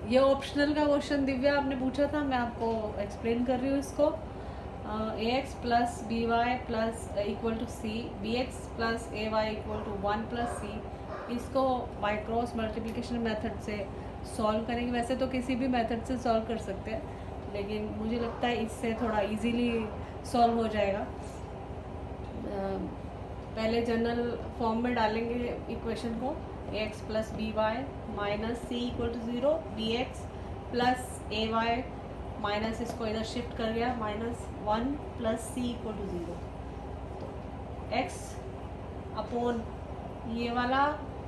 ये ऑप्शनल का क्वेश्चन दिव्या आपने पूछा था, मैं आपको एक्सप्लेन कर रही हूँ इसको। ax plus B Y plus equal to C, B X plus A Y equal to 1 plus C, इसको बाय क्रॉस मल्टीप्लिकेशन मेथड से सॉल्व करेंगे। वैसे तो किसी भी मेथड से सॉल्व कर सकते हैं, लेकिन मुझे लगता है इससे थोड़ा इजीली सॉल्व हो जाएगा। पहले जनरल फॉर्म में डालेंगे इक्वेशन को, ax plus B Y minus C equal to 0, B X plus A Y minus इसको इधर शिफ्ट कर गया -1 प्लस सी इक्वल टू 0। तो x अपॉन ये वाला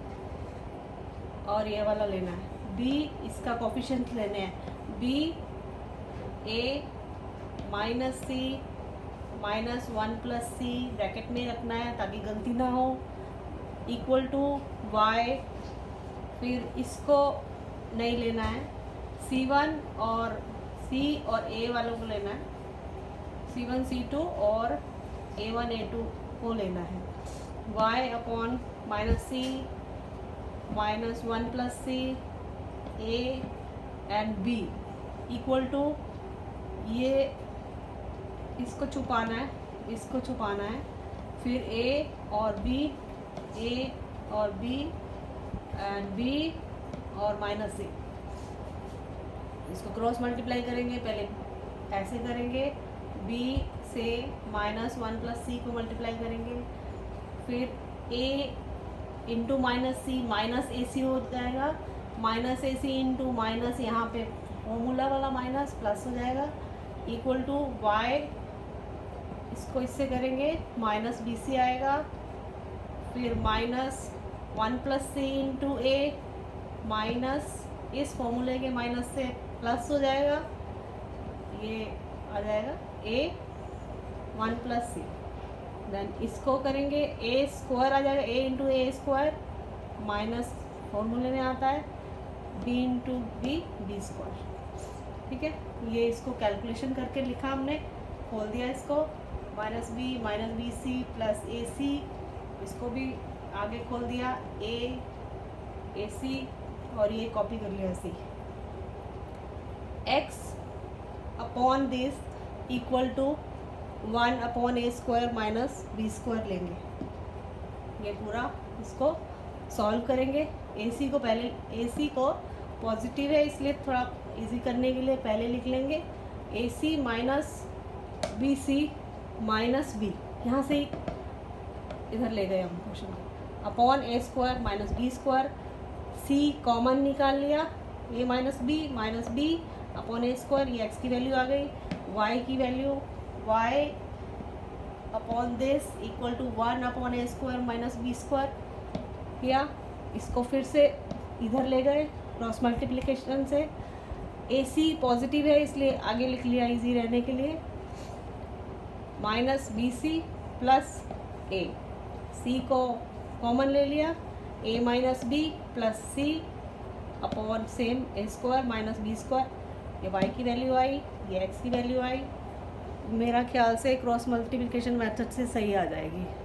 और ये वाला लेना है, b इसका कोफिशिएंट लेने हैं, b a minus C -1 plus C bracket में रखना है ताकि गलती ना हो, इक्वल टू y, फिर इसको नहीं लेना है, c1 और c और a वालों को लेना है, c1 c2 और a1 a2 को लेना है, y upon minus C -1 plus C a and b equal to, ये इसको छुपाना है, इसको छुपाना है, फिर a और b एंड b और माइनस a, इसको क्रॉस मल्टीप्लाई करेंगे। पहले ऐसे करेंगे, b से -1 प्लस सी को मल्टीप्लाई करेंगे, फिर a into minus C minus A C हो जाएगा, minus A C into minus यहाँ पे फॉर्मूला वाला माइनस प्लस हो जाएगा, इक्वल टू y, इसको इससे करेंगे माइनस बी सी आएगा, फिर -1 plus C into A minus इस फॉर्मूले के माइनस से प्लस हो जाएगा, ये आ जाएगा a1 प्लस सी। देन इसको करेंगे a स्क्वायर आ जाएगा, a into A square minus फॉर्मूले में आता है b इंटू बी स्क्वायर। ठीक है, ये इसको कैलकुलेशन करके लिखा हमने, खोल दिया इसको, minus B C plus A C, इसको भी आगे खोल दिया, ए सी और ये कॉपी कर लिया C, x upon this equal to 1 upon A square minus B square लेंगे। ये पूरा इसको सॉल्व करेंगे। AC को पहले, AC को पॉजिटिव है इसलिए थोड़ा इजी करने के लिए पहले लिख लेंगे, AC minus B C minus B, यहाँ से इधर ले गए हम क्वेश्चन को, upon A square minus B square, C common निकाल लिया, A minus B upon A square, ये एक्स की वैल्यू आ गई, वाई की वैल्यू y अपॉन this equal to 1 upon A square minus B square किया। इसको फिर से इधर ले गए क्रॉस मल्टीप्लिकेशन से, AC पॉजिटिव है इसलिए आगे लिख लिया इजी रहने के लिए, minus BC plus A, C को कॉमन ले लिया, A minus B plus C upon same A square minus B square, ये y की वैल्यू आई, ये x की वैल्यू आई। मेरा ख्याल से क्रॉस मल्टीप्लिकेशन मेथड से सही आ जाएगी।